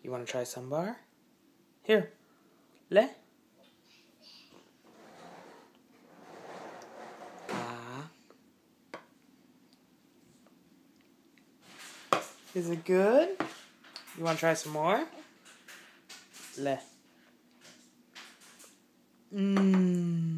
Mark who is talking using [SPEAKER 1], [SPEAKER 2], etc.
[SPEAKER 1] You want to try sambar? Here. Le. Ah. Is it good? You want to try some more? Le. Mmm.